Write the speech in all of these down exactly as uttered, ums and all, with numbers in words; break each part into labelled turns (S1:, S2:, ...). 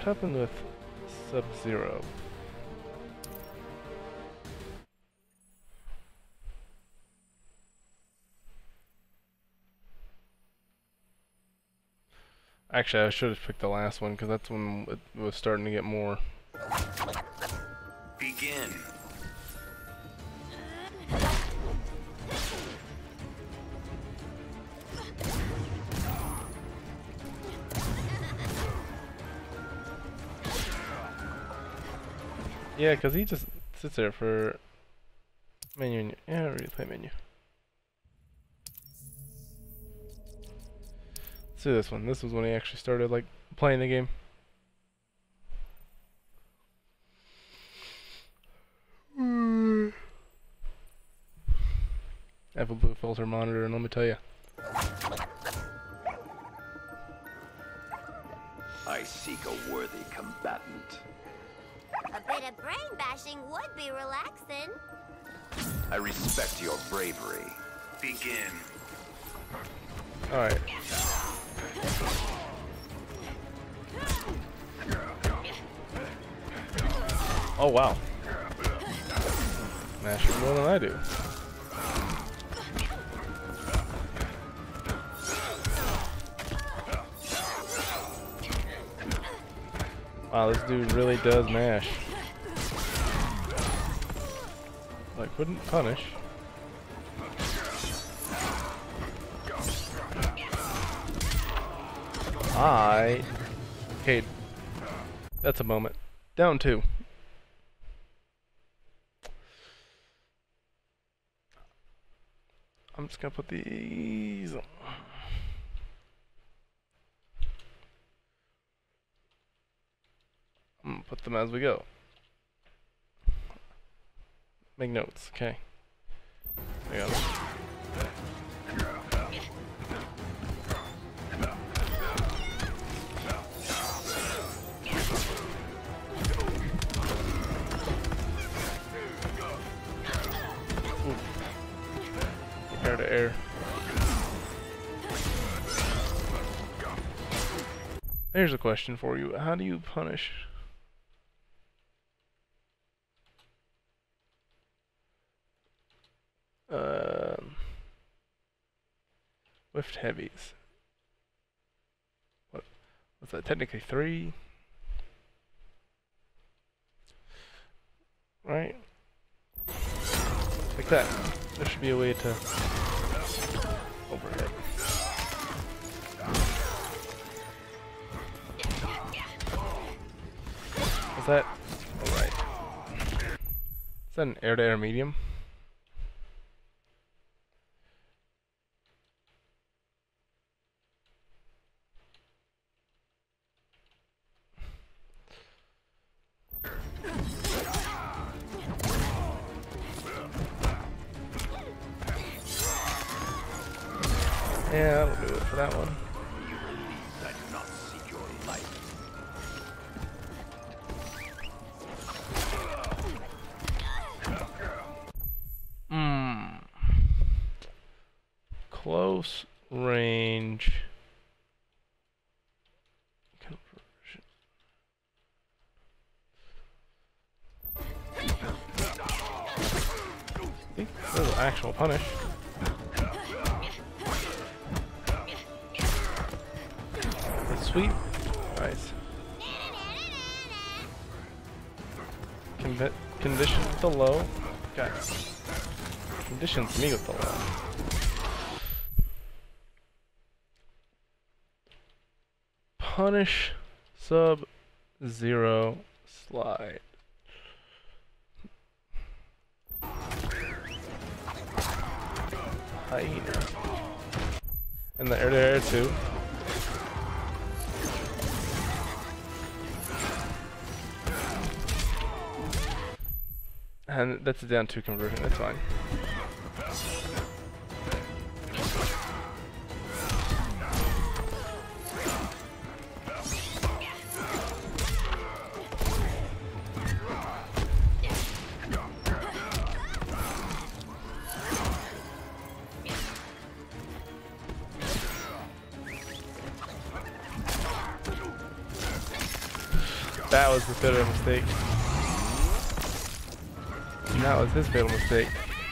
S1: happened with Sub-Zero? Actually, I should have picked the last one, because that's when it was starting to get more.
S2: Begin.
S1: Yeah, because he just sits there for menu. Yeah, replay menu. Let's do this one. This was when he actually started like playing the game. I have a blue filter monitor, and let me tell you.
S2: I seek a worthy combatant.
S3: A bit of brain bashing would be relaxing.
S2: I respect your bravery. Begin.
S1: Alright. Oh wow. Master more than I do. Wow, this dude really does mash. Like, wouldn't punish. I... Okay. That's a moment. Down two. I'm just gonna put these on. I'm gonna put them as we go. Make notes, okay. I got it. Air to air. Here's a question for you. How do you punish? Um, Whiffed heavies. What? What's that? Technically three? Right? Like that. There should be a way to overhead. Is that alright? Is that an air-to-air medium? Yeah, that'll do it for that one.
S2: I do not seek your life.
S1: Hmm. Close range conversion. I think this is actual punish. Sweep. Nice. Convi condition with the low. Okay. Conditions me with the low. Punish Sub-Zero slide. Hyena. And the air to air too. And that's a down two conversion, that's fine. That was the fatal mistake. And that was his fatal mistake.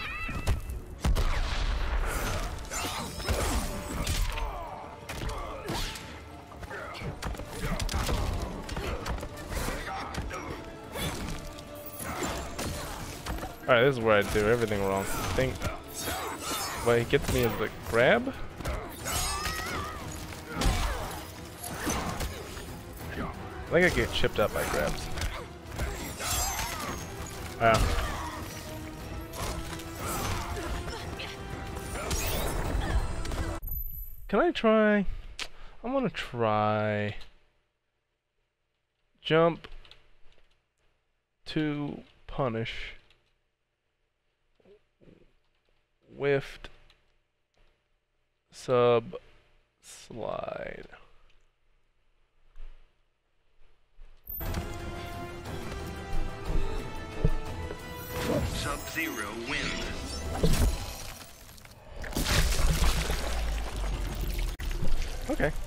S1: Alright, this is where I do everything wrong. I think what he gets me is the grab. I think I get chipped up by grabs. Wow. Can I try? I'm gonna try jump to punish. Whiffed sub slide.
S2: Sub-Zero wins.
S1: Okay.